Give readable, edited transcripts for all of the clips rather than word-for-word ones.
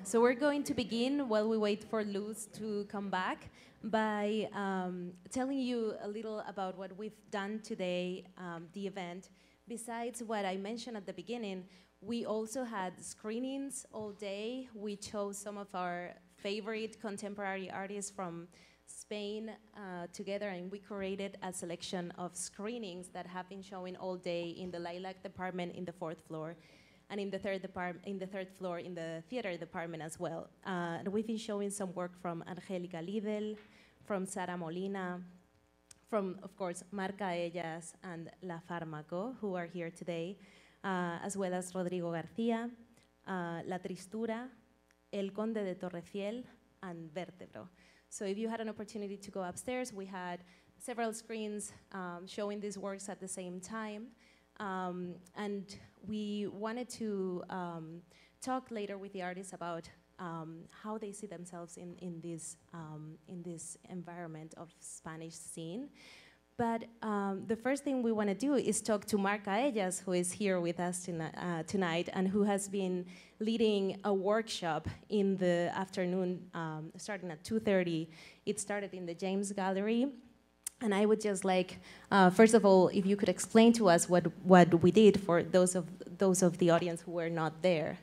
So we're going to begin while we wait for Luz to come back by telling you a little about what we've done today, the event. Besides what I mentioned at the beginning, we also had screenings all day. We chose some of our favorite contemporary artists from Spain together, and we created a selection of screenings that have been showing all day in the Lilac department in the 4th floor, and in the third floor in the theater department as well. We've been showing some work from Angélica Lidl, from Sara Molina, from, of course, Marca Ellas and La Fármaco, who are here today, as well as Rodrigo García, La Tristura, El Conde de Torrefiel, and Vértebro. So if you had an opportunity to go upstairs, we had several screens showing these works at the same time. And we wanted to talk later with the artists about how they see themselves in this environment of Spanish scene. But the first thing we want to do is talk to Marca Ellas, who is here with us tonight and who has been leading a workshop in the afternoon, starting at 2:30. It started in the James Gallery. And I would just like, first of all, if you could explain to us what we did for those of the audience who were not there.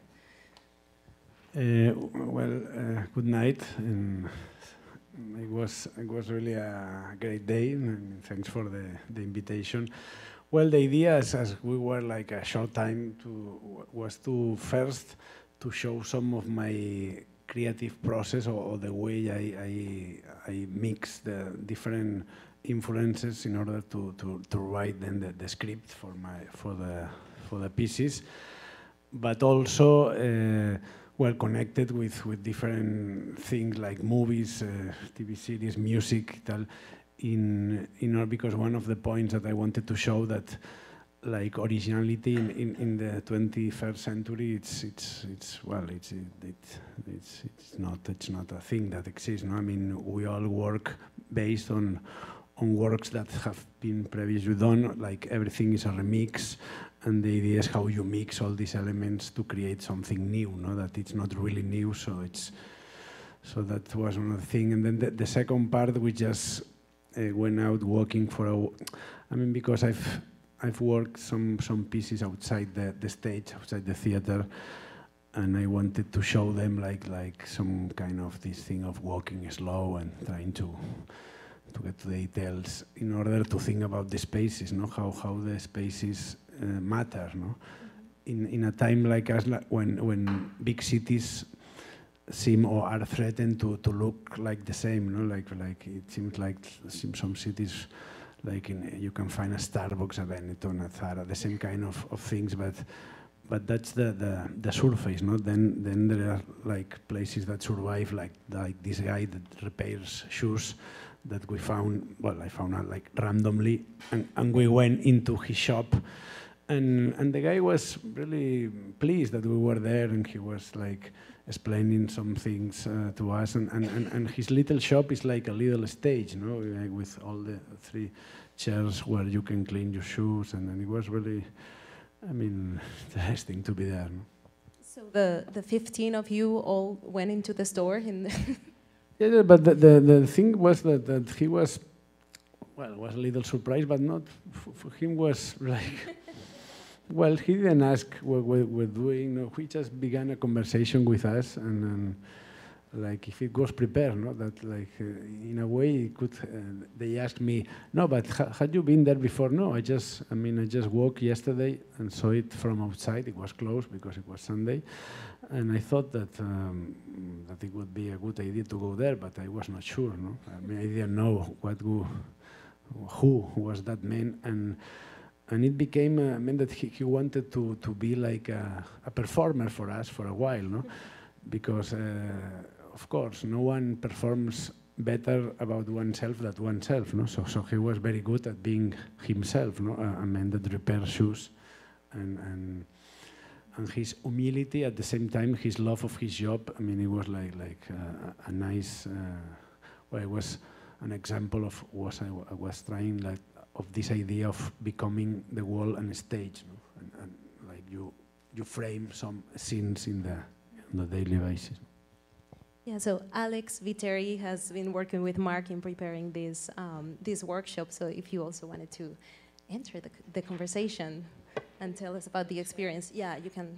Good night. And it was really a great day, and thanks for the invitation. Well, the idea, as we were like a short time, was to first to show some of my creative process or the way I mix the different influences in order to write then the script for the pieces, but also well connected with different things like movies, TV series, music, tal. Because one of the points that I wanted to show that like originality in the 21st century, it's not a thing that exists. No? I mean, we all work based on works that have been previously done, like everything is a remix, and the idea is how you mix all these elements to create something new, no? That it's not really new, so that was one of the things. And then the second part, we just went out walking because I've worked some pieces outside the stage, outside the theater, and I wanted to show them like some kind of this thing of walking slow and trying to get to the details in order to think about the spaces, no? How the spaces matter, no? In a time like us, when big cities seem or are threatened to look like the same, no? Like it seems like some cities, like you can find a Starbucks, a Benetton, a Zara, the same kind of things, but that's the surface, no? Then there are like places that survive, like this guy that repairs shoes that we found. Well, I found out like randomly, and we went into his shop, and the guy was really pleased that we were there, and he was like explaining some things to us, and his little shop is like a little stage, no? Like with all the 3 chairs where you can clean your shoes, and it was really, I mean, interesting to be there. No? So the 15 of you all went into the store in the Yeah, but the thing was that he was a little surprised, but not for him was like, well, he didn't ask what we're doing. No, he just began a conversation with us, and like if it was prepared, no, that like in a way it could. They asked me, no, but had you been there before? No, I just walked yesterday and saw it from outside. It was closed because it was Sunday, and I thought that it would be a good idea to go there, but I was not sure. No, I mean, I didn't know who was that man, and it became meant that he wanted to be like a performer for us for a while, no, because. Of course, no one performs better about oneself than oneself, no? So he was very good at being himself, no? A man that repairs shoes, and his humility at the same time, his love of his job. I mean, it was like a nice. Well, it was an example of what I was trying like of this idea of becoming the world and stage, no? And like you frame some scenes on the daily basis. Yeah, so Alex Viteri has been working with Mark in preparing this workshop. So if you also wanted to enter the conversation and tell us about the experience, yeah, you can.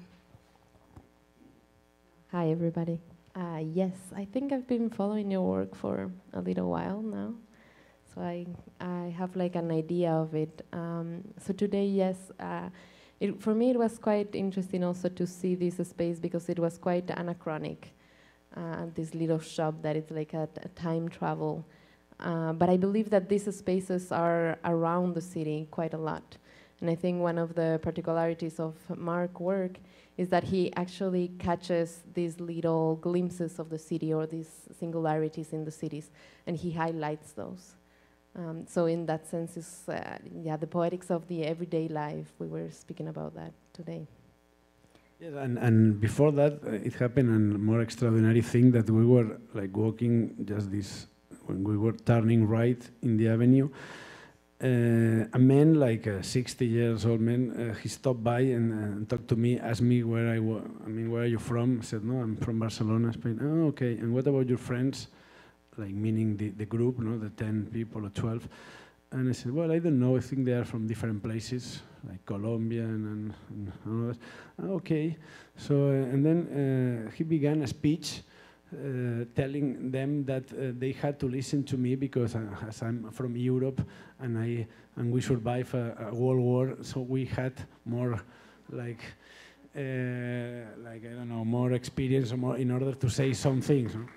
Hi, everybody. Yes, I think I've been following your work for a little while now, so I have like an idea of it. So today, yes, for me it was quite interesting also to see this space because it was quite anachronic. This little shop that is like a time travel. But I believe that these spaces are around the city quite a lot. And I think one of the particularities of Mark's work is that he actually catches these little glimpses of the city or these singularities in the cities, and he highlights those. So in that sense, it's, yeah, the poetics of the everyday life. We were speaking about that today. Yes, and before that, it happened a more extraordinary thing that we were like walking just this, when we were turning right in the avenue, a man, like a 60 years old man, he stopped by and talked to me, asked me where where are you from? I said, no, I'm from Barcelona, Spain. Oh, okay, and what about your friends? Like meaning the group, no, the 10 people or 12. And I said, well, I don't know, I think they are from different places, like Colombia and all that. Okay, so, and then he began a speech telling them that they had to listen to me because as I'm from Europe and we survived a world war, so we had more like I don't know, more experience or more in order to say some things. No?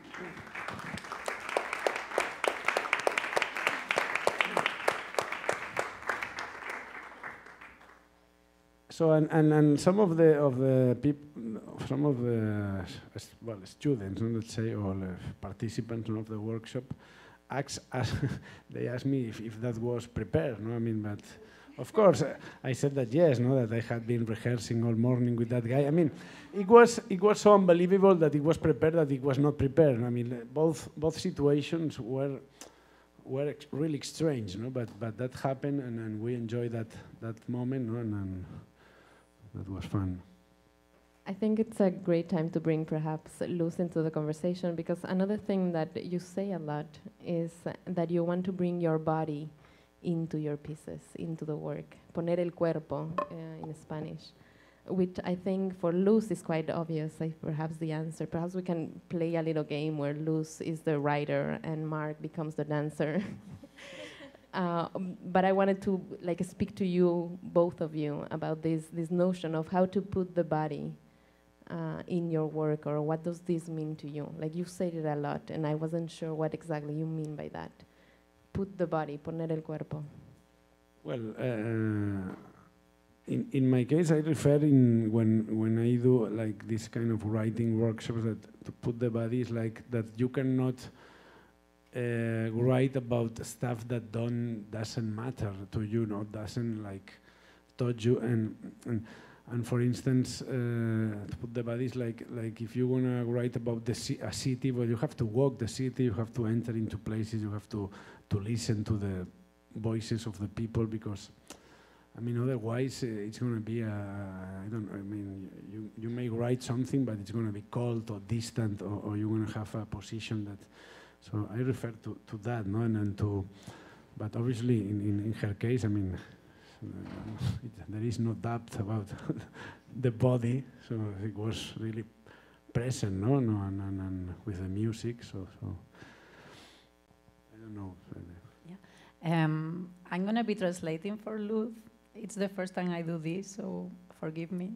So and some of the people, some of the students, let's say, or participants of the workshop, they asked me if that was prepared. No, I mean, but of course I said that yes, no, that I had been rehearsing all morning with that guy. I mean, it was so unbelievable that it was prepared that it was not prepared. I mean, both situations were really strange, no, but that happened and we enjoyed that moment, no, and that was fun. I think it's a great time to bring perhaps Luz into the conversation because another thing that you say a lot is that you want to bring your body into your pieces, into the work. Poner el cuerpo in Spanish, which I think for Luz is quite obvious, perhaps the answer. Perhaps we can play a little game where Luz is the writer and Mark becomes the dancer. But I wanted to speak to you, both of you, about this notion of how to put the body in your work, or what does this mean to you? Like you said it a lot, and I wasn't sure what exactly you mean by that. Put the body, poner el cuerpo. Well, in my case, I refer when I do like this kind of writing workshops that to put the body is like that you cannot write about stuff that doesn't matter to you, no, doesn't like touch you, and for instance, to put the body is like if you wanna write about a city, well, you have to walk the city, you have to enter into places, you have to listen to the voices of the people, because I mean otherwise it's gonna be you may write something, but it's gonna be cold or distant, or you're gonna have a position that. So I refer to that, no, and to, but obviously in her case, I mean, there is no doubt about the body, so it was really present, no, and with the music, so I don't know. Yeah. I'm gonna be translating for Luz. It's the first time I do this, so forgive me.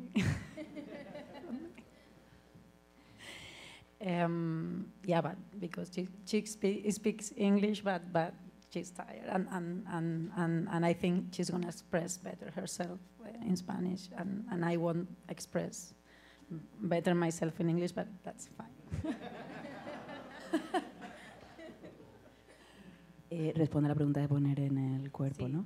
Yeah, but because she speaks English, but she's tired, and I think she's gonna express better herself in Spanish, and I won't express better myself in English, but that's fine. Responde a la pregunta de poner en el cuerpo, sí. ¿No?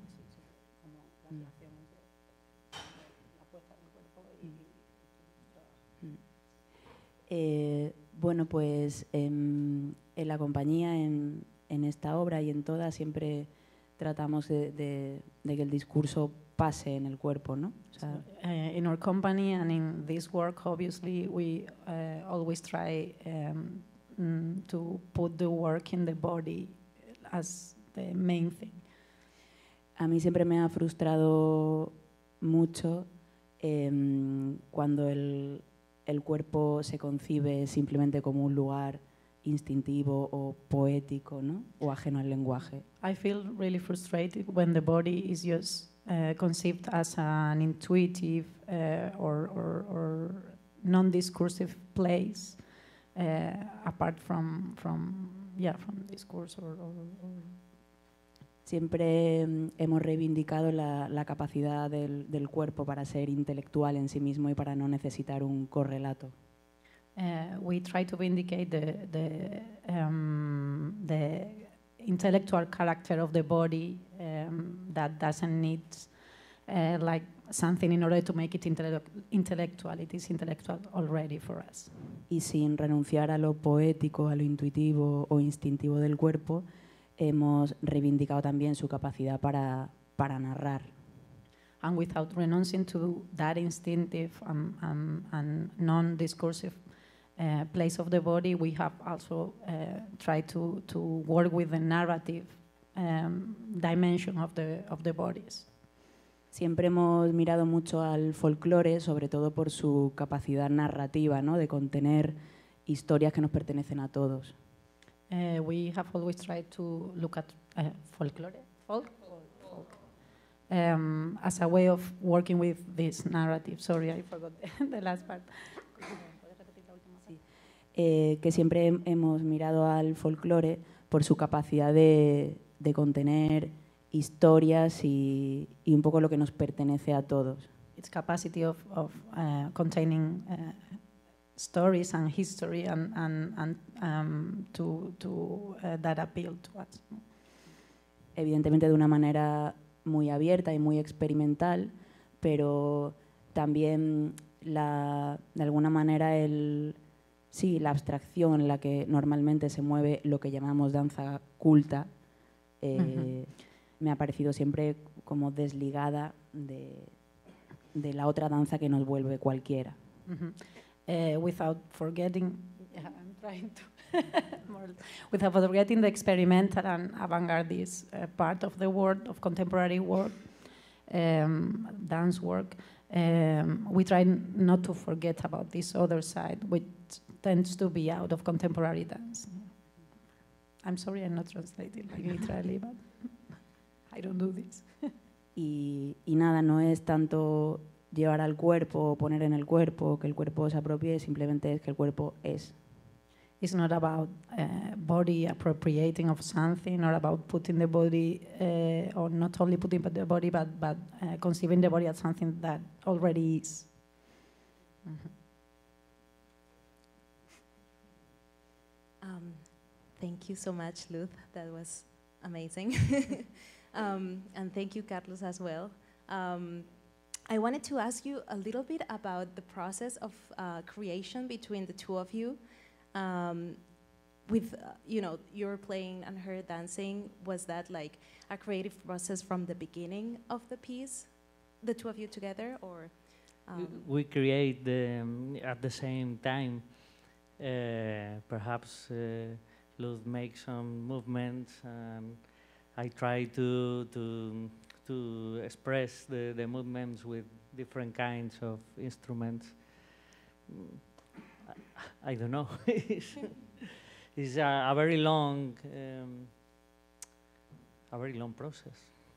Bueno, pues en la compañía, en esta obra y en todas, siempre tratamos de que el discurso pase en el cuerpo, ¿no? O sea, in our company and in this work, obviously, we always try to put the work in the body as the main thing. A mí siempre me ha frustrado mucho cuando el cuerpo se concibe simplemente como un lugar instintivo o poético, ¿no? O ajeno al lenguaje. I feel really frustrated when the body is just conceived as an intuitive or non-discursive place, apart from discourse or Siempre hemos reivindicado la capacidad del cuerpo para ser intelectual en sí mismo y para no necesitar un correlato. We try to vindicate the intellectual character of the body that doesn't need like something in order to make it intellectual. It is intellectual already for us. Y sin renunciar a lo poético, a lo intuitivo o instintivo del cuerpo, hemos reivindicado también su capacidad para narrar. And without renouncing to that instinctive and non-discursive place of the body, we have also tried to work with the narrative dimension of the bodies. Siempre hemos mirado mucho al folclore, sobre todo por su capacidad narrativa, ¿no? De contener historias que nos pertenecen a todos. We have always tried to look at folklore as a way of working with this narrative. Sorry, I forgot the last part. Que siempre hemos mirado al folclore por su capacidad de contener historias y un poco lo que nos pertenece a todos. Its capacity of containing stories and history and that appeal to us. Evidentemente de una manera muy abierta y muy experimental, pero también de alguna manera la abstracción en la que normalmente se mueve lo que llamamos danza culta me ha parecido siempre como desligada de la otra danza que nos vuelve cualquiera. Without forgetting, without forgetting the experimental and avant-gardist part of the world of contemporary work, dance work, we try not to forget about this other side, which tends to be out of contemporary dance. I'm sorry, I'm not translating like literally, but I don't do this. Y nada, no es tanto llevar al cuerpo, poner en el cuerpo, que el cuerpo se apropie, simplemente es que el cuerpo es. It's not about body appropriating of something, or about putting the body, or not only putting the body, but conceiving the body as something that already is. Thank you so much, Luz. That was amazing. And thank you, Carlos, as well. I wanted to ask you a little bit about the process of creation between the two of you. With you're playing and her dancing, was that like a creative process from the beginning of the piece, the two of you together, or? We create at the same time. Perhaps Luz makes some movements, and I try to express the movements with different kinds of instruments. I don't know. It's a very long process.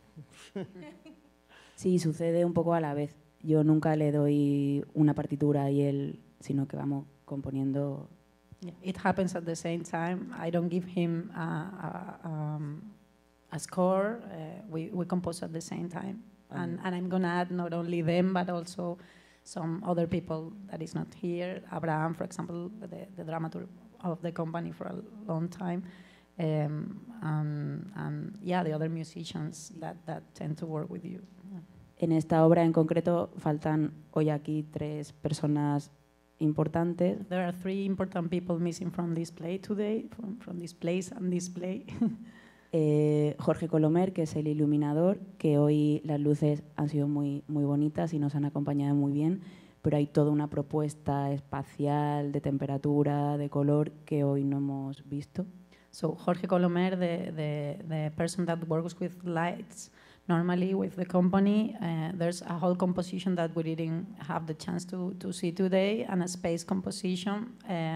Sí, sucede un poco a la vez. Yo nunca le doy una partitura y él, sino que vamos componiendo. Yeah, it happens at the same time. I don't give him a score. We compose at the same time. And I'm going to add not only them, but also some other people that is not here. Abraham, for example, the dramaturg of the company for a long time. And yeah, the other musicians that tend to work with you. En esta obra en concreto faltan hoy aquí 3 personas importantes. There are 3 important people missing from this play today, from this place and this play. Jorge Colomer, que es el iluminador, que hoy las luces han sido muy bonitas y nos han acompañado muy bien, pero hay toda una propuesta espacial, de temperatura, de color, que hoy no hemos visto. So Jorge Colomer, the person that works with lights, normally with the company, there's a whole composition that we didn't have the chance to see today, and a space composition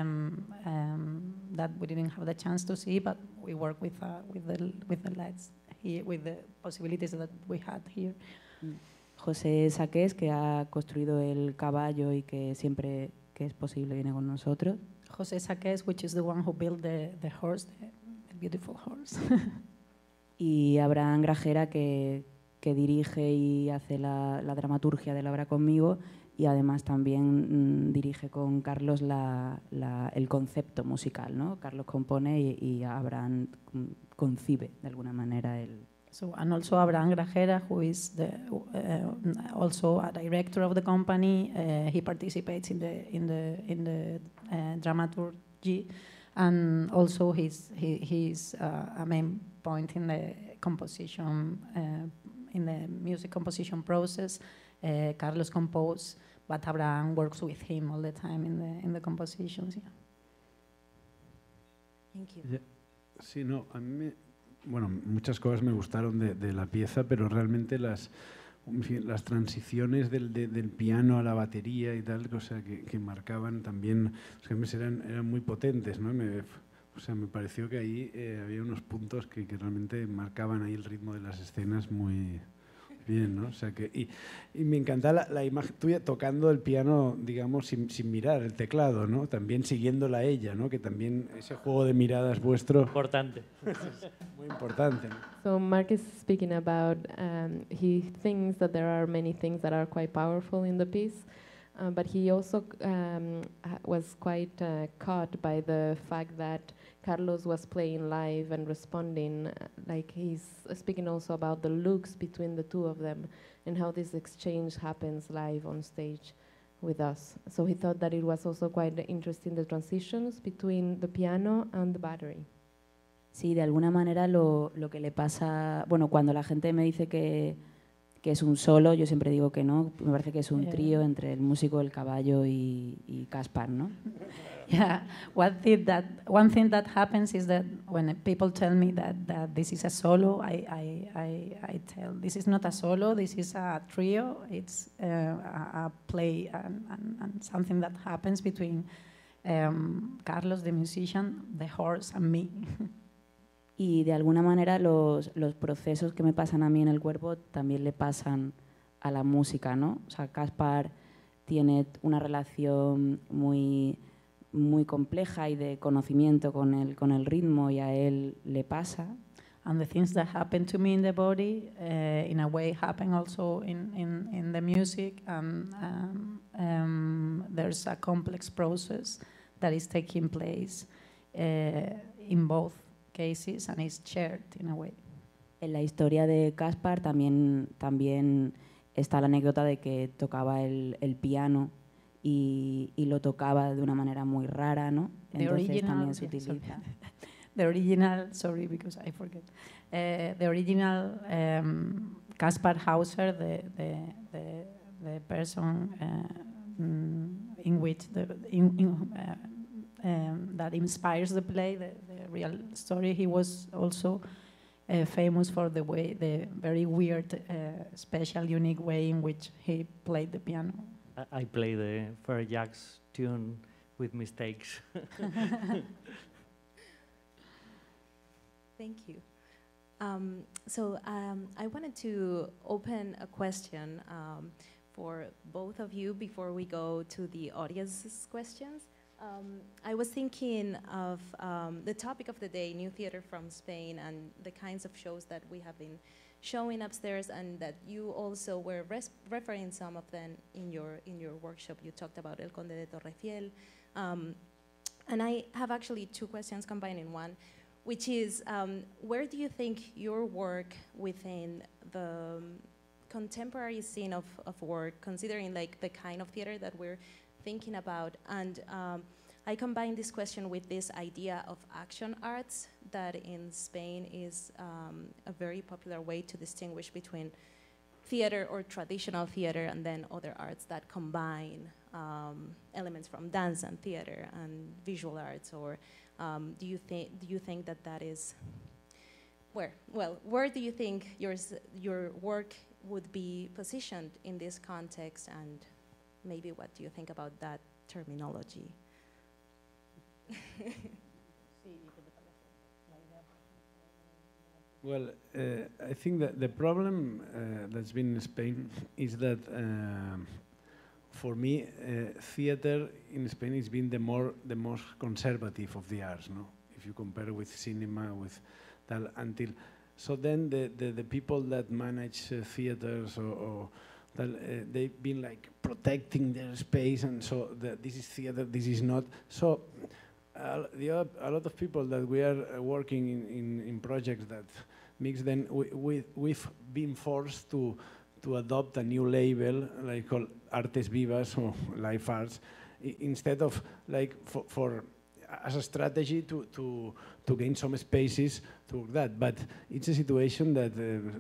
that we didn't have the chance to see, but we work with the lights here, with the possibilities that we had here. José Saqués, que ha construido el caballo y que siempre que es posible viene con nosotros. José Saqués, which is the one who built the horse, the beautiful horse. Y Abraham Grajera, que dirige y hace la dramaturgia de la obra conmigo, y además también dirige con Carlos el concepto musical, ¿no? Carlos compone y Abraham concibe de alguna manera el... So, and also Abraham Grajera, who is also a director of the company. He participates in the dramaturgy, and also he's a main point in the composition, in the music composition process. Carlos composes, but Abraham works with him all the time in the compositions. Yeah. Thank you. Yeah. Sí, no, a mí bueno, muchas cosas me gustaron de la pieza, pero realmente las transiciones del piano a la batería y tal, cosa que marcaban también, eran muy potentes, ¿no? Me pareció que ahí había unos puntos que realmente marcaban ahí el ritmo de las escenas muy bien, ¿no? O sea y me encanta la imagen tuya tocando el piano, digamos, sin mirar el teclado, ¿no? También siguiéndola a ella, ¿no? Que también ese juego de miradas vuestro... Importante. Muy importante, ¿no? So Mark is speaking about, he thinks that there are many things that are quite powerful in the piece, but he also was quite caught by the fact that Carlos was playing live and responding, like he's speaking also about the looks between the two of them and how this exchange happens live on stage with us. So he thought that it was also quite interesting, the transitions between the piano and the battery. Sí, de alguna manera lo que le pasa, bueno, cuando la gente me dice que es un solo, yo siempre digo que no, me parece que es un trío entre el músico, el caballo y Caspar, ¿no? Yeah, one thing that happens is that when people tell me that this is a solo, I tell this is not a solo, this is a trio. It's a play and something that happens between Carlos, the musician, the horse, and me. Y de alguna manera los procesos que me pasan a mí en el cuerpo también le pasan a la música, ¿no? O sea, Caspar tiene una relación muy compleja y de conocimiento con el ritmo, y a él le pasa. And the things that happen to me in the body, in a way, happen also in the music. There's a complex process that is taking place in both cases, and is shared in a way. En la historia de Caspar también está la anécdota de que tocaba el piano y lo tocaba de una manera muy rara, ¿no? Entonces también se utiliza. The original, sorry, because I forget. The original Caspar Hauser, the person in which that inspires the play, the real story. He was also famous for the very weird, special, unique way in which he played the piano. I play the Fair Jacks tune with mistakes. Thank you. I wanted to open a question for both of you before we go to the audience's questions. I was thinking of the topic of the day, New Theater from Spain, and the kinds of shows that we have been showing upstairs, and that you also were referring some of them in your workshop. You talked about El Conde de Torrefiel. And I have actually two questions combined in one, which is, where do you think your work within the contemporary scene of work, considering like the kind of theater that we're thinking about, and I combine this question with this idea of action arts that in Spain is a very popular way to distinguish between theater or traditional theater, and then other arts that combine elements from dance and theater and visual arts, or do you think that is where do you think your work would be positioned in this context, and maybe what do you think about that terminology? Well, I think that the problem that's been in Spain is that, for me, theater in Spain has been the most conservative of the arts, no? If you compare with cinema, with that, until so then the people that manage theaters or they've been like protecting their space, and so this is theater, this is not. So a lot of people that we are working in projects that mix, then we've been forced to adopt a new label like called Artes Vivas or Live Arts, instead of like for as a strategy to gain some spaces to that. But it's a situation that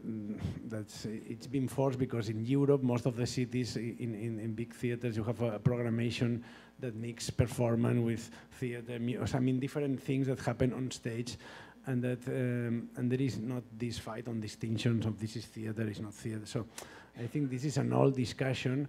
it's been forced, because in Europe, most of the cities in big theaters, you have a programmation that mix performance with theater, I mean different things that happen on stage, and that and there is not this fight on distinctions of this is theater, is not theater. So I think this is an old discussion,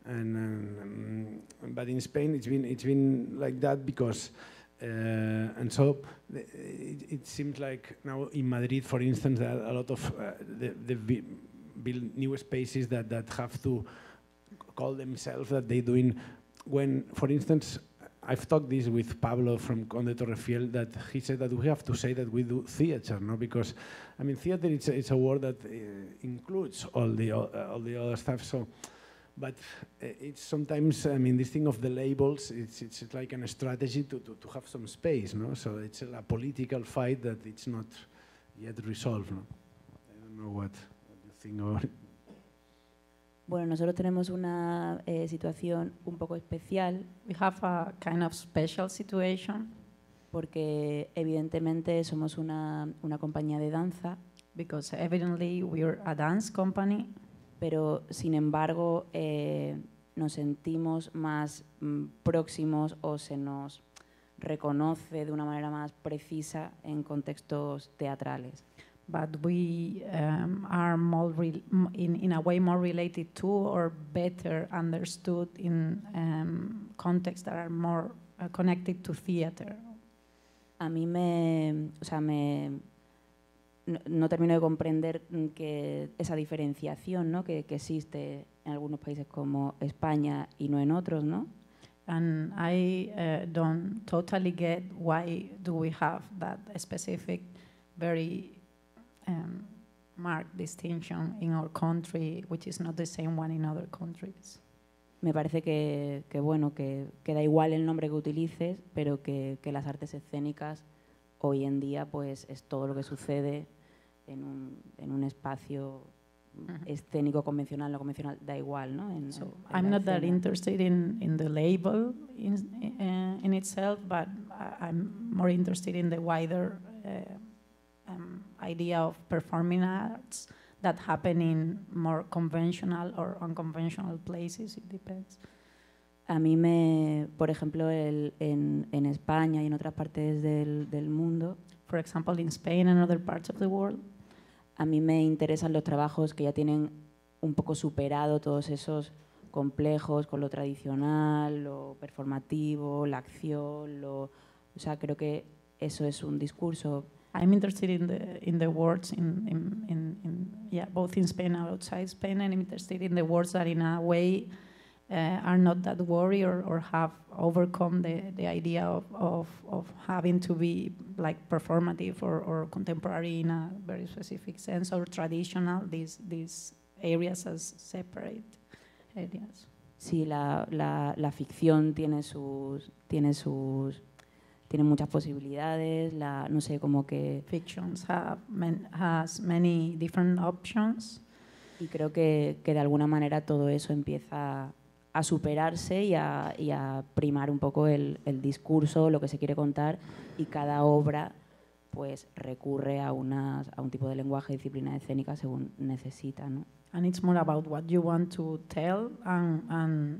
and but in Spain it's been like that because. And so it seems like now in Madrid, for instance, there are a lot of they build new spaces that have to call themselves that they're doing. When, for instance, I've talked this with Pablo from Conde Torrefiel, that he said that we have to say that we do theater, no? Because I mean, theater it's a word that includes all the other stuff. So. But it's sometimes, I mean, this thing of the labels, it's like a strategy to have some space, no? So it's a political fight that it's not yet resolved, no? I don't know what you think about it. Bueno, nosotros tenemos una situación un poco especial. We have a kind of special situation. Porque evidentemente somos una compañía de danza. Because evidently we're a dance company. Pero sin embargo nos sentimos más próximos o se nos reconoce de una manera más precisa en contextos teatrales. But we are more in a way more related to or better understood in contexts that are more connected to theater. A mí no termino de comprender que esa diferenciación, ¿no? que existe en algunos países como España y no en otros, ¿no? And I don't totally get why do we have that specific, very marked distinction in our country, which is not the same one in other countries. Me parece que bueno, que da igual el nombre que utilices, pero que las artes escénicas hoy en día pues es todo lo que sucede en un espacio escénico convencional, no convencional, da igual, ¿no? I'm not that interested in the label in itself, but I'm more interested in the wider idea of performing arts that happen in more conventional or unconventional places. It depends. A mí por ejemplo, en España y en otras partes del mundo, for example, in Spain and other parts of the world, a mí me interesan los trabajos que ya tienen un poco superado todos esos complejos con lo tradicional, lo performativo, la acción, o sea, creo que eso es un discurso. I'm interested in the words both in Spain and outside Spain, and I'm interested in the words that in a way are not that worried or have overcome the idea of having to be like performative or contemporary in a very specific sense, or traditional, these areas as separate areas. Sí, la ficción tiene muchas posibilidades, no sé, como que... Fictions has many different options. Y creo que de alguna manera todo eso empieza a superarse y a primar un poco el discurso, lo que se quiere contar, y cada obra pues recurre a un tipo de lenguaje, disciplina escénica según necesita, ¿no? And it's more about what you want to tell and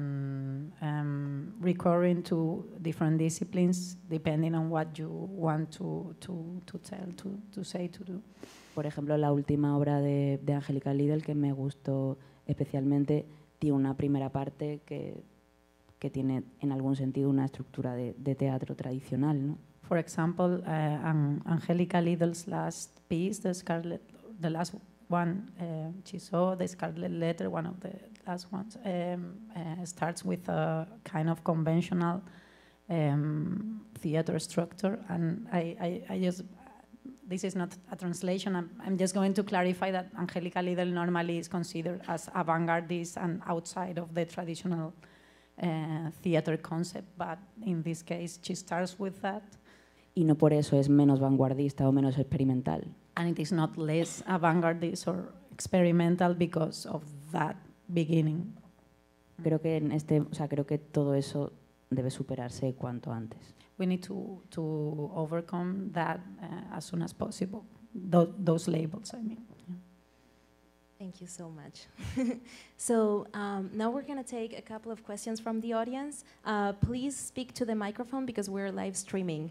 recurring to different disciplines depending on what you want to tell, to say, to do. Por ejemplo, la última obra de Angélica Lidl, que me gustó especialmente, tiene una primera parte que tiene en algún sentido una estructura de teatro tradicional, ¿no? For example, Angélica Lidl's last piece, the last one she saw, the Scarlet Letter, one of the last ones, starts with a kind of conventional theater structure, and I just, this is not a translation, I'm just going to clarify that Angélica Lidl normally is considered as avant-gardist and outside of the traditional theater concept, but in this case she starts with that. Y no por eso es menos vanguardista o menos experimental. And it is not less avant-gardist or experimental because of that beginning. Creo que creo que todo eso debe superarse cuanto antes. We need to overcome that as soon as possible. Those labels, I mean. Yeah. Thank you so much. So now we're going to take a couple of questions from the audience. Please speak to the microphone because we're live streaming.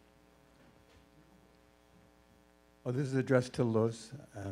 Oh, this is addressed to Luz.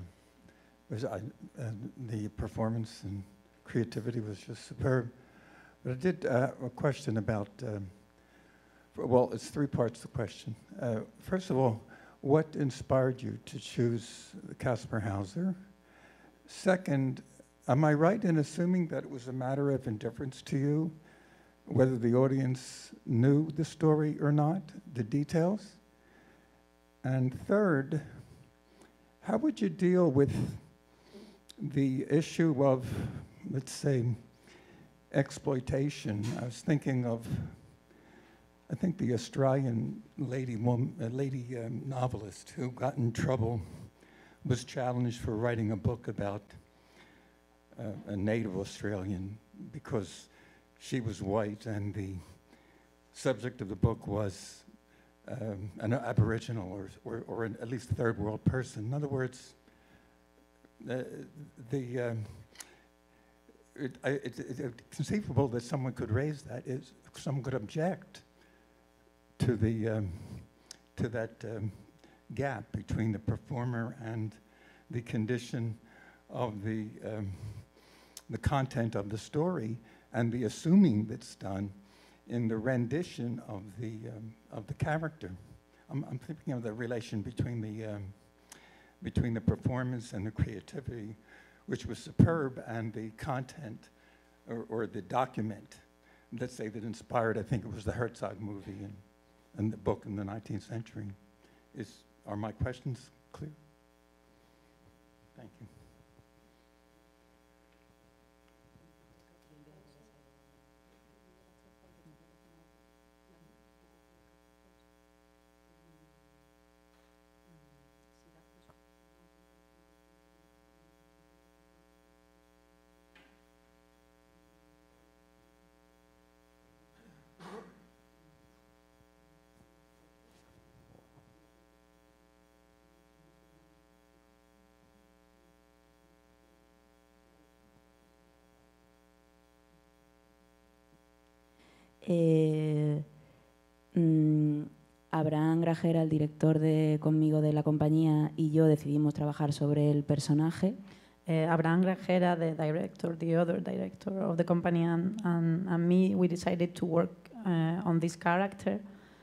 The performance and creativity was just superb. But I did a question about, well, it's three parts to the question. First of all, what inspired you to choose Caspar Hauser? Second, am I right in assuming that it was a matter of indifference to you, whether the audience knew the story or not, the details? And third, how would you deal with the issue of, let's say, exploitation? I was thinking of, I think the Australian lady novelist who got in trouble, was challenged for writing a book about a native Australian because she was white, and the subject of the book was an Aboriginal or at least a third world person. In other words, it's conceivable that someone could raise that. Someone could object to that gap between the performer and the condition of the content of the story and the assuming that's done in the rendition of the character. I'm thinking of the relation between the performance and the creativity, which was superb, and the content or the document, let's say, that inspired, I think it was the Herzog movie and the book in the 19th century. Are my questions clear? Thank you. Abraham Grajera, el director conmigo de la compañía, y yo decidimos trabajar sobre el personaje. Abraham Grajera, the other director of the company, and me, we decided to work on this character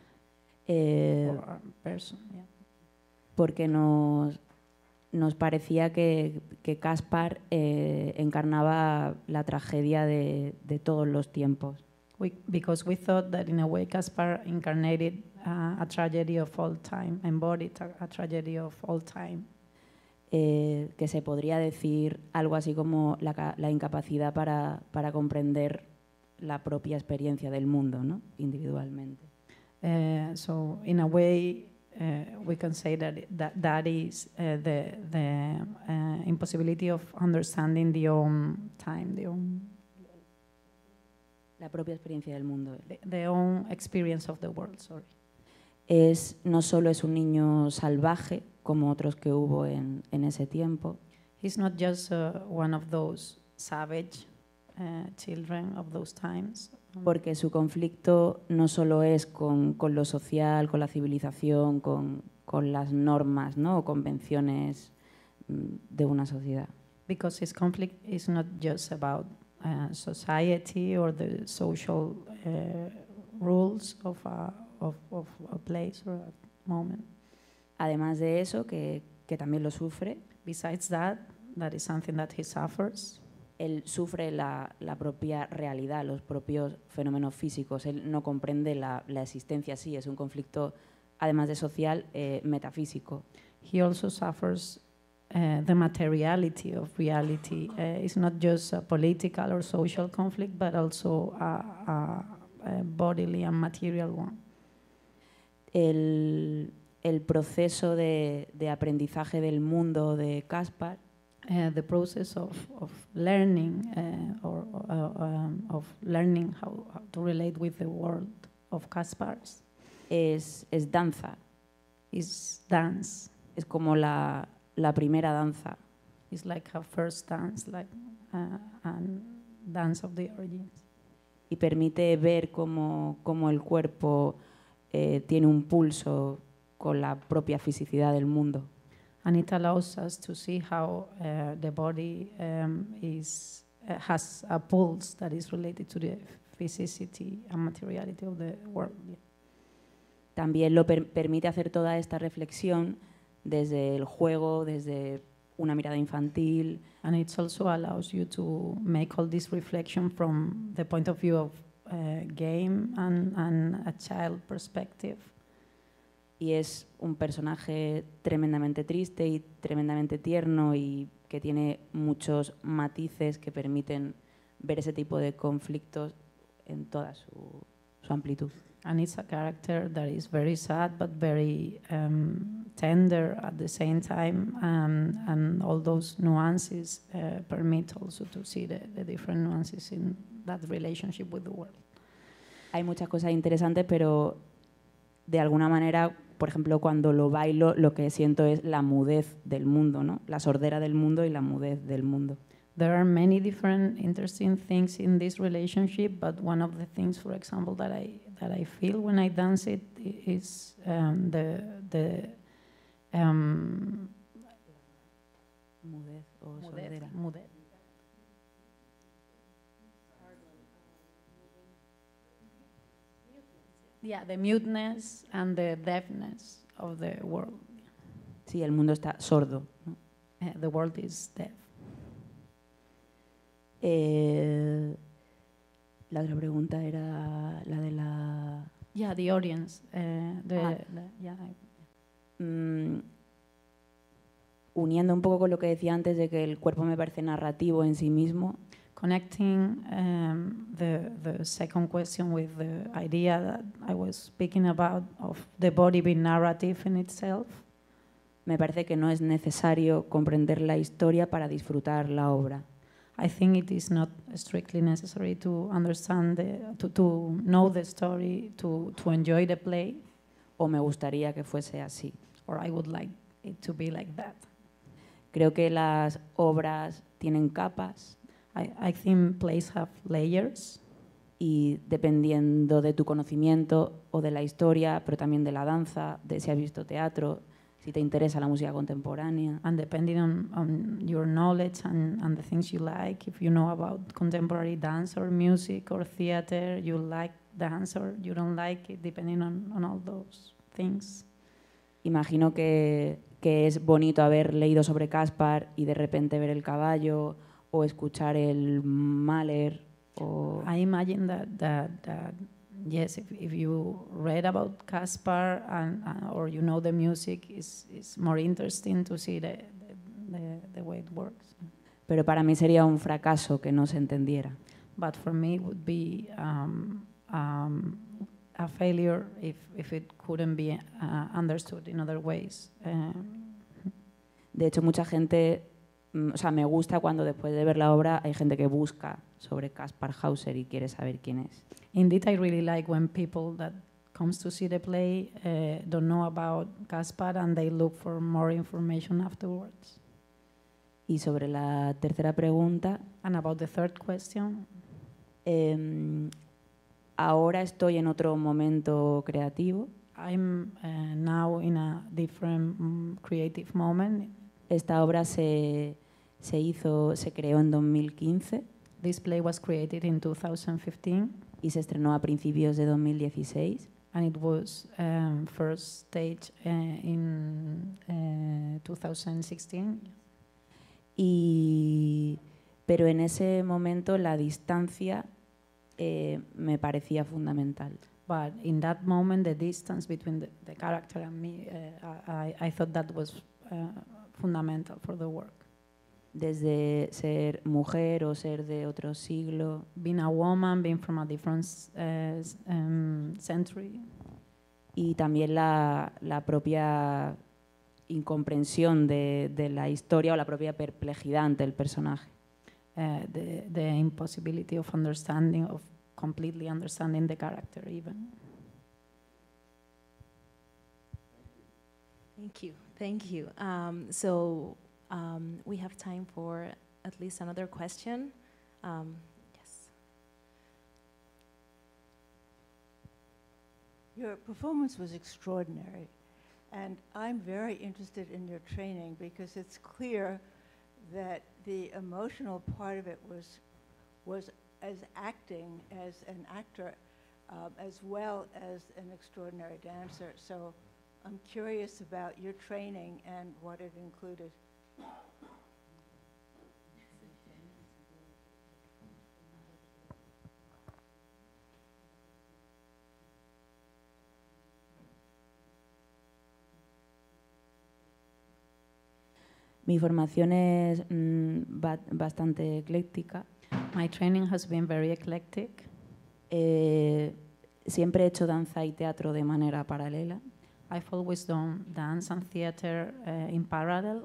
or person. Yeah. Porque nos parecía que Caspar encarnaba la tragedia de todos los tiempos. Because we thought that in a way Caspar incarnated a tragedy of all time, embodied a tragedy of all time. Que se podría decir algo así como la incapacidad para comprender la propia experiencia del mundo, ¿no? Individualmente. So in a way we can say that is the impossibility of understanding the own time, la propia experiencia del mundo. The own experience of the world, sorry. No solo es un niño salvaje, como otros que hubo en ese tiempo. He's not just one of those savage children of those times. Porque su conflicto no solo es con lo social, con la civilización, con las normas, ¿no? O convenciones de una sociedad. Because his conflict is not just about society or the social rules of a place or a moment. Además de eso, que también lo sufre, Besides that, that is something that he suffers. él sufre la propia realidad, los propios fenómenos físicos. Él no comprende la existencia así, es un conflicto, además de social, metafísico. He also suffers the materiality of reality. It's not just a political or social conflict, but also a bodily and material one. El proceso de aprendizaje del mundo de Caspar The process of learning of learning how to relate with the world of Caspars es danza, is dance. es como la primera danza. It's like a first dance, like and dance of the origins. Y permite ver cómo el cuerpo tiene un pulso con la propia fisicidad del mundo. And it allows us to see how the body has a pulse that is related to the physicity and materiality of the world. También lo permite hacer toda esta reflexión desde el juego, desde una mirada infantil. And it also allows you to make all this reflection from the point of view of game and a child perspective. Y es un personaje tremendamente triste y tremendamente tierno y que tiene muchos matices que permiten ver ese tipo de conflictos en toda su amplitud. And it's a character that is very sad but very tender at the same time, and all those nuances permit also to see the different nuances in that relationship with the world. Hay muchas cosas interesantes, pero de alguna manera, por ejemplo, cuando lo bailo, lo que siento es la mudez del mundo, ¿no? La sordera del mundo y la mudez del mundo. There are many different interesting things in this relationship, but one of the things, for example, that I feel when I dance it is Mudez o sordera. mudez. Yeah, the muteness and the deafness of the world. Sí, el mundo está sordo, ¿no? The world is deaf. La otra pregunta era la de la... Yeah, the audience. Uniendo un poco con lo que decía antes de que el cuerpo me parece narrativo en sí mismo, Connecting the second question with the idea that I was speaking about of the body being narrative in itself. me parece que no es necesario comprender la historia para disfrutar la obra. I think it is not strictly necessary to understand, to know the story, to enjoy the play, O me gustaría que fuese así. or I would like it to be like that. Creo que las obras tienen capas I think plays have layers, y dependiendo de tu conocimiento o de la historia, pero también de la danza, de si has visto teatro, si te interesa la música contemporánea, and depending on your knowledge and the things you like, if you know about contemporary dance or music or theater, you like dance or you don't like it, depending on all those things. imagino que es bonito haber leído sobre Caspar y de repente ver el caballo o escuchar el Mahler o... I imagine that yes, if you read about Caspar or you know the music, is more interesting to see the way it works. Pero para mí sería un fracaso que no se entendiera. But for me, it would be a failure if it couldn't be understood in other ways. De hecho, mucha gente, o sea, me gusta cuando después de ver la obra hay gente que busca sobre Caspar Hauser y quiere saber quién es. Indeed, I really like when people that comes to see the play don't know about Caspar and they look for more information afterwards. Y sobre la tercera pregunta, And about the third question, ahora estoy en otro momento creativo. I'm now in a different creative moment. Esta obra se creó en 2015 This play was created in 2015, y se estrenó a principios de 2016. and it was first staged in 2016. Pero en ese momento la distancia me parecía fundamental. But in that moment, the distance between the character and me, I thought that was fundamental for the work. Desde ser mujer o ser de otro siglo, Being a woman, being from a different century, y también la propia incomprensión de la historia o la propia perplejidad ante el personaje. the impossibility of understanding, of completely understanding the character even. Thank you. Thank you. So we have time for at least another question. Yes. Your performance was extraordinary, and I'm very interested in your training because it's clear that the emotional part of it was as acting as an actor, as well as an extraordinary dancer. So I'm curious about your training and what it included. Mi formación es bastante ecléctica. My training has been very eclectic. Siempre he hecho danza y teatro de manera paralela. I've always done dance and theater in parallel.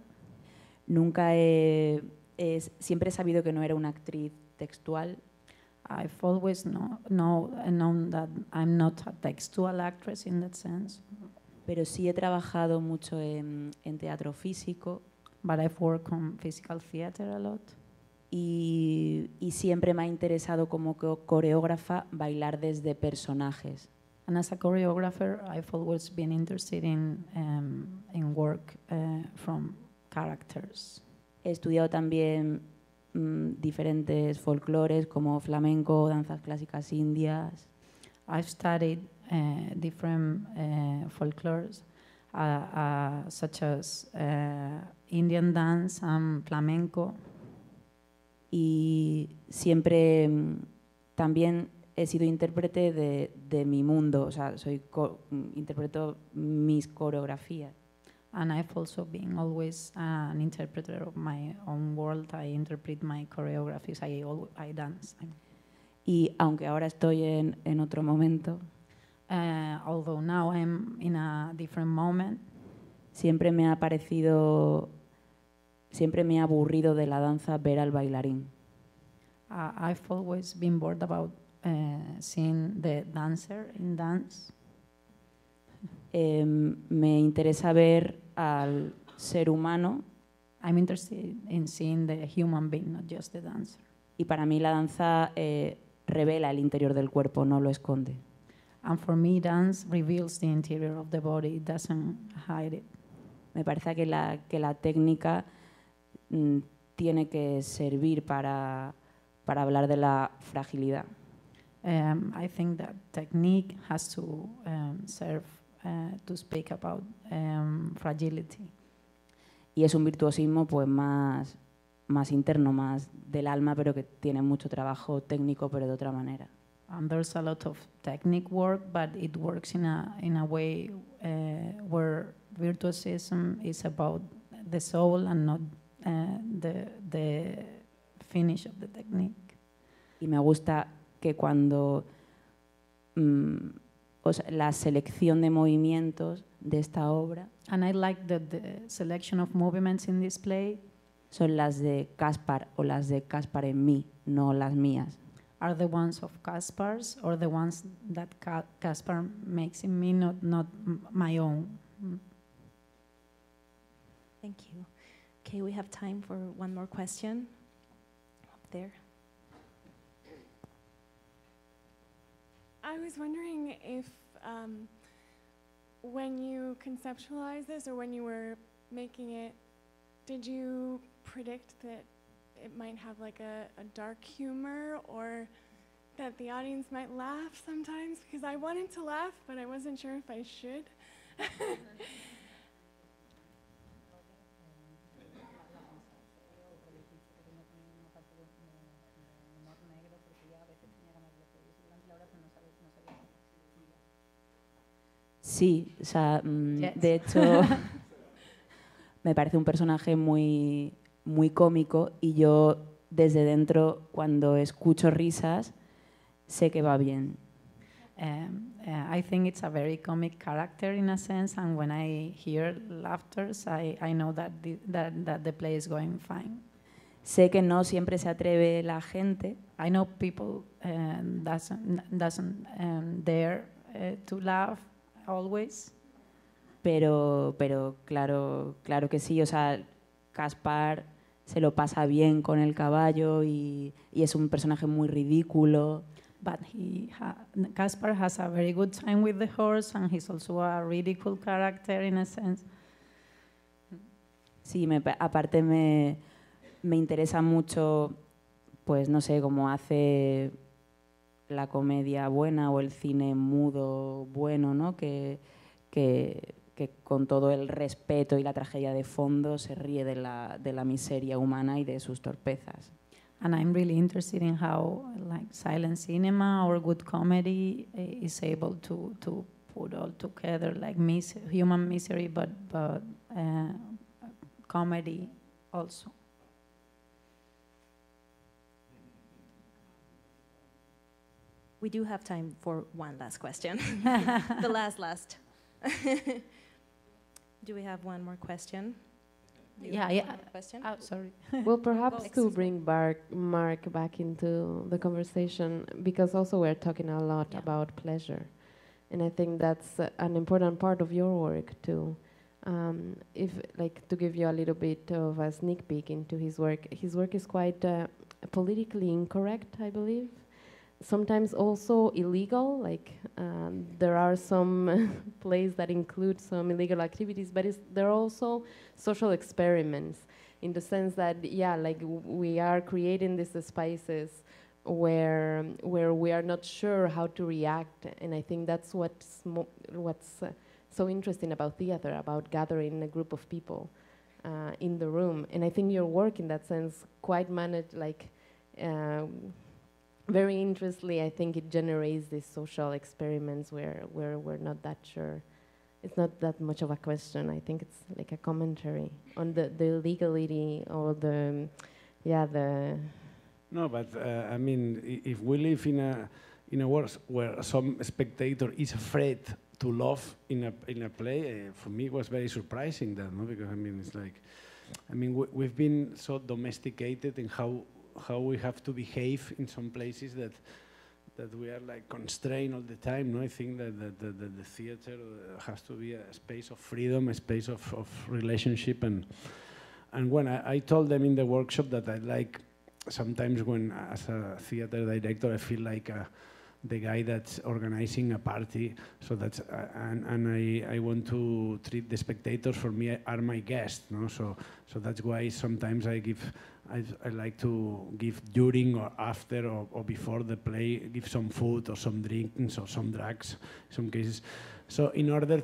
Siempre he sabido que no era una actriz textual. I've always known that I'm not a textual actress in that sense. Pero sí he trabajado mucho en teatro físico. But I've worked on physical theater a lot. Y siempre me ha interesado como coreógrafa bailar desde personajes. And as a choreographer, I've always been interested in work from characters. He estudiado también diferentes folclores como flamenco, danzas clásicas indias. I've studied different folklores, such as Indian dance and flamenco. Y siempre también he sido intérprete de mi mundo, o sea, interpreto mis coreografías. And I've also been always an interpreter of my own world. I interpret my choreographies. I dance. Y aunque ahora estoy en otro momento, although now I'm in a different moment, siempre me ha aburrido de la danza ver al bailarín. I've always been bored about seeing the dancer in dance. Me interesa ver al ser humano. I'm interested in seeing the human being, not just the dancer. Y para mí la danza revela el interior del cuerpo, no lo esconde. And for me, dance reveals the interior of the body. It doesn't hide it. Me parece que la técnica tiene que servir para hablar de la fragilidad. I think that technique has to serve to speak about fragility. Y es un virtuosismo pues más interno, más del alma, pero que tiene mucho trabajo técnico, pero de otra manera. And there's a lot of technique work, but it works in a way where virtuosism is about the soul and not the finish of the technique. Y me gusta que cuando la selección de movimientos de esta obra And I like that the selection of movements in this play son las de Caspar o las de Caspar en mí, no las mías. are the ones of Kaspar's or the ones that Kaspar makes in me, not my own. Thank you. Okay, we have time for one more question. Up there. I was wondering if when you conceptualized this or when you were making it, did you predict that it might have like a dark humor or that the audience might laugh sometimes? Because I wanted to laugh, but I wasn't sure if I should. Sí, o sea, Yes. de hecho, me parece un personaje muy, muy cómico y yo desde dentro, cuando escucho risas, sé que va bien. I think it's a very comic character in a sense, and when I hear laughters, I know that the play is going fine. Sé que no siempre se atreve la gente, I know people doesn't dare to laugh always, pero claro que sí. O sea, Caspar se lo pasa bien con el caballo y es un personaje muy ridículo. but Caspar has a very good time with the horse, and he's also a ridicule character in a sense. Sí, aparte me interesa mucho, pues no sé, cómo hace la comedia buena o el cine mudo bueno, ¿no? Que con todo el respeto y la tragedia de fondo se ríe de la miseria humana y de sus torpezas. And I'm really interested in how like silent cinema or good comedy is able to put all together like human misery, but comedy also. We do have time for one last question. The last. Do we have one more question? Do you Yeah, have yeah. one more question? Oh, sorry. Well, perhaps to excuse me. bring Mark back into the conversation, because also we're talking a lot Yeah. about pleasure, and I think that's an important part of your work too. If like to give you a little bit of a sneak peek into his work is quite politically incorrect, I believe. Sometimes also illegal, like there are some plays that include some illegal activities, but there are also social experiments in the sense that, yeah, like we are creating these spaces where we are not sure how to react, and I think that's what's so interesting about theater, about gathering a group of people in the room. And I think your work in that sense quite managed, like very interestingly, I think it generates these social experiments where we're not that sure. It's not that much of a question. I think it's like a commentary on the legality or the. No, but I mean, if we live in a world where some spectator is afraid to laugh in a play, for me it was very surprising that, no? Because I mean, it's like, I mean, we've been so domesticated in how we have to behave in some places that we are like constrained all the time. No, I think that the theater has to be a space of freedom, a space of relationship, and when I told them in the workshop that I like sometimes when as a theater director I feel like the guy that's organizing a party, so that's and I want to treat the spectators for me are my guests, no? So that's why sometimes I like to give during or after or before the play, give some food or some drinks or some drugs, in some cases. So in order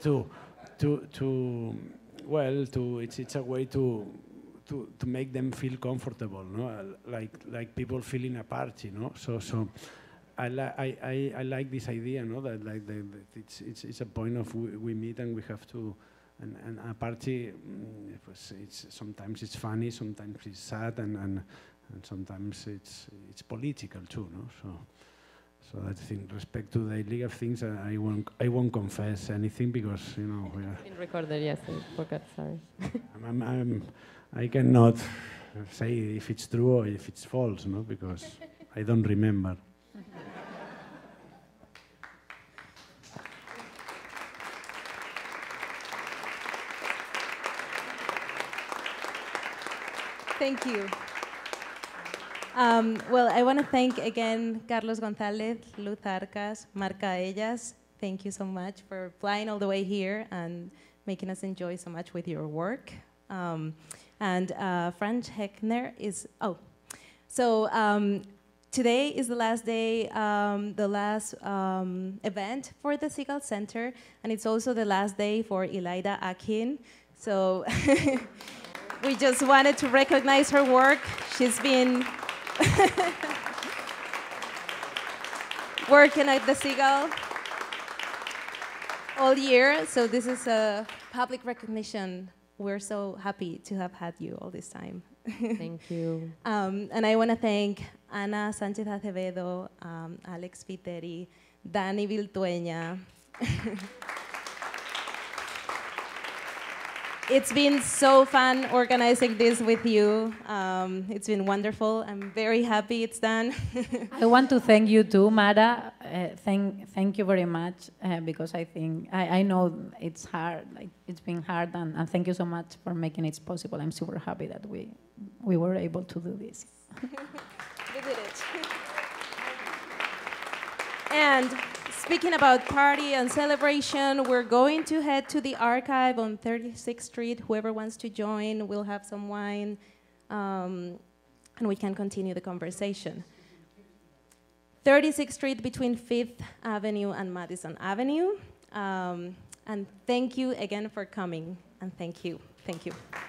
it's a way to make them feel comfortable, no? Like people feeling a party, no? So I like this idea, no? That like it's a point of we meet and we have to. And a party, sometimes it's funny, sometimes it's sad, and sometimes it's political too, no? So I think, respect to the illegal things, I won't confess anything because we are. In recorder, yes, I forgot. Sorry. I cannot say if it's true or if it's false, no? Because I don't remember. Thank you. Well, I want to thank again Carlos González, Luz Arcas, Marca Ellas. Thank you so much for flying all the way here and making us enjoy so much with your work. And Franz Heckner is, today is the last day, the last event for the Seagull Center, and it's also the last day for Ilaida Akin. So we just wanted to recognize her work. She's been working at the Seagull all year, so this is a public recognition. We're so happy to have had you all this time. Thank you. And I want to thank Ana Sánchez Acevedo, Alex Viteri, Dani Viltueña. It's been so fun organizing this with you. It's been wonderful. I'm very happy it's done. I want to thank you too, Mara. Thank you very much because I know it's hard. Like it's been hard, and thank you so much for making it possible. I'm super happy that we were able to do this. We did it. And speaking about party and celebration, we're going to head to the archive on 36th Street. Whoever wants to join, we'll have some wine, and we can continue the conversation. 36th Street between 5th Avenue and Madison Avenue. And thank you again for coming, and thank you. Thank you.